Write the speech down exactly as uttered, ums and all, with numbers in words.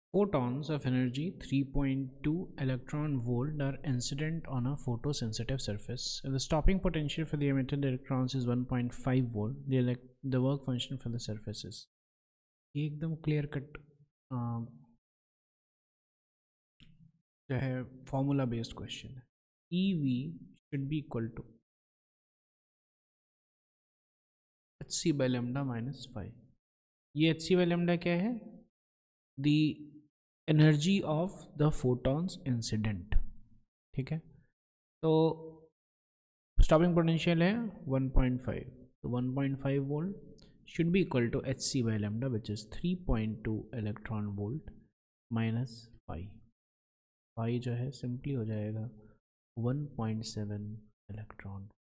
Photons of energy three point two electron volt are incident on a photosensitive surface. The stopping potential for the emitted electrons is one point five volt. The, elect the work function for the surface is ये एकदम clear cut जो है formula based question है. E V should be equal to hc by lambda minus phi. ये hc by lambda क्या है? The energy of the photons incident. ठीक है, तो stopping potential है one point five, तो one point five volt should be equal to hc by lambda, which is three point two electron volt minus phi. phi जो है simply हो जाएगा one point seven electron